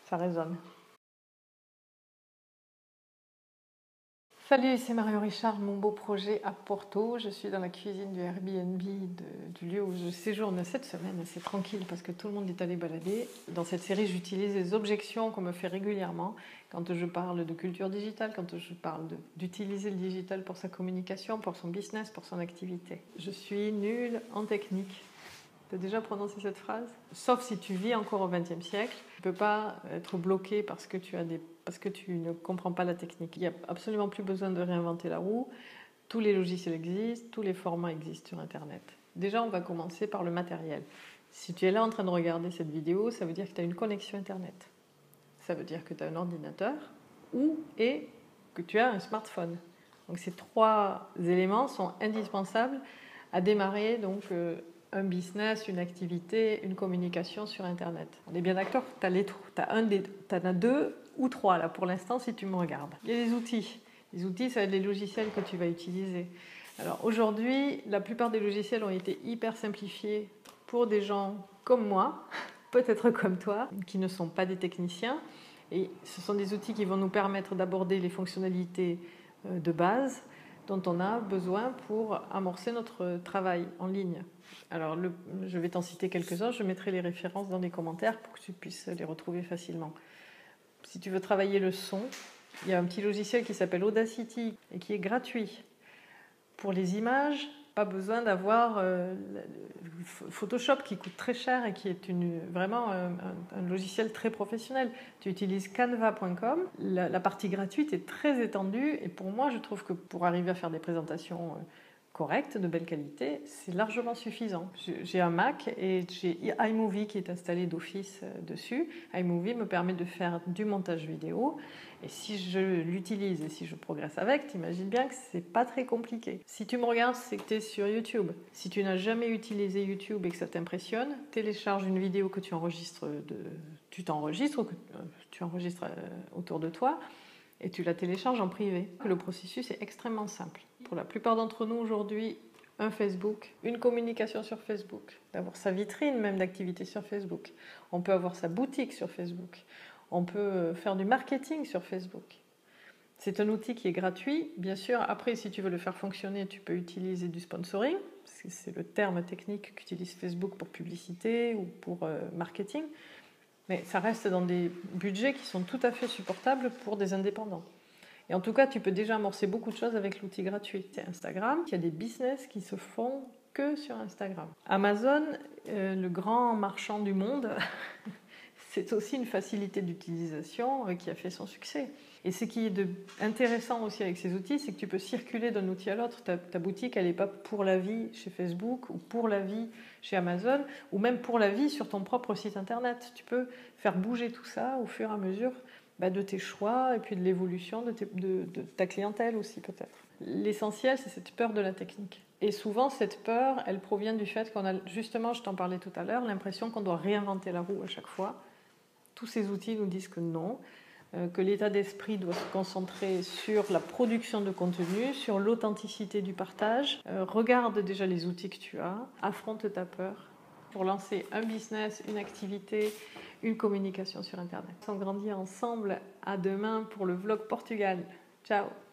Ça résonne. Salut, c'est Marion Richard, mon beau projet à Porto. Je suis dans la cuisine du Airbnb du lieu où je séjourne cette semaine. C'est tranquille parce que tout le monde est allé balader. Dans cette série, j'utilise les objections qu'on me fait régulièrement quand je parle de culture digitale, quand je parle d'utiliser le digital pour sa communication, pour son business, pour son activité. Je suis nulle en technique. Tu as déjà prononcé cette phrase? Sauf si tu vis encore au XXe siècle, tu ne peux pas être bloqué parce que tu ne comprends pas la technique. Il n'y a absolument plus besoin de réinventer la roue. Tous les logiciels existent, tous les formats existent sur Internet. Déjà, on va commencer par le matériel. Si tu es là en train de regarder cette vidéo, ça veut dire que tu as une connexion Internet. Ça veut dire que tu as un ordinateur et que tu as un smartphone. Donc ces trois éléments sont indispensables à démarrer un business, une activité, une communication sur Internet. On est bien d'accord, tu en as deux ou trois là pour l'instant si tu me regardes. Il y a les outils. Les outils, ça va être les logiciels que tu vas utiliser. Alors aujourd'hui, la plupart des logiciels ont été hyper simplifiés pour des gens comme moi, peut-être comme toi, qui ne sont pas des techniciens. Et ce sont des outils qui vont nous permettre d'aborder les fonctionnalités de base dont on a besoin pour amorcer notre travail en ligne. Alors, je vais t'en citer quelques-uns, je mettrai les références dans les commentaires pour que tu puisses les retrouver facilement. Si tu veux travailler le son, il y a un petit logiciel qui s'appelle Audacity et qui est gratuit. Pour les images, pas besoin d'avoir Photoshop qui coûte très cher et qui est vraiment un logiciel très professionnel. Tu utilises canva.com. La partie gratuite est très étendue et pour moi, je trouve que pour arriver à faire des présentations correctes, de belle qualité, c'est largement suffisant. J'ai un Mac et j'ai iMovie qui est installé d'office dessus. iMovie me permet de faire du montage vidéo et si je l'utilise et si je progresse avec, t'imagines bien que c'est pas très compliqué. Si tu me regardes, c'est que tu es sur YouTube. Si tu n'as jamais utilisé YouTube et que ça t'impressionne, télécharge une vidéo que tu enregistres, tu enregistres autour de toi et tu la télécharges en privé. Le processus est extrêmement simple. Pour la plupart d'entre nous aujourd'hui, un Facebook, une communication sur Facebook, d'avoir sa vitrine même d'activité sur Facebook. On peut avoir sa boutique sur Facebook. On peut faire du marketing sur Facebook. C'est un outil qui est gratuit. Bien sûr, après, si tu veux le faire fonctionner, tu peux utiliser du sponsoring. C'est le terme technique qu'utilise Facebook pour publicité ou pour marketing. Mais ça reste dans des budgets qui sont tout à fait supportables pour des indépendants. Et en tout cas, tu peux déjà amorcer beaucoup de choses avec l'outil gratuit. C'est Instagram. Il y a des business qui se font que sur Instagram. Amazon, le grand marchand du monde, c'est aussi une facilité d'utilisation qui a fait son succès. Et ce qui est intéressant aussi avec ces outils, c'est que tu peux circuler d'un outil à l'autre. Ta boutique, elle n'est pas pour la vie chez Facebook ou pour la vie chez Amazon ou même pour la vie sur ton propre site internet. Tu peux faire bouger tout ça au fur et à mesure de tes choix et puis de l'évolution de ta clientèle aussi peut-être. L'essentiel, c'est cette peur de la technique. Et souvent, cette peur, elle provient du fait qu'on a, justement, je t'en parlais tout à l'heure, l'impression qu'on doit réinventer la roue à chaque fois. Tous ces outils nous disent que non, que l'état d'esprit doit se concentrer sur la production de contenu, sur l'authenticité du partage. Regarde déjà les outils que tu as, affronte ta peur pour lancer un business, une activité, une communication sur Internet. On grandit ensemble. À demain pour le vlog Portugal. Ciao!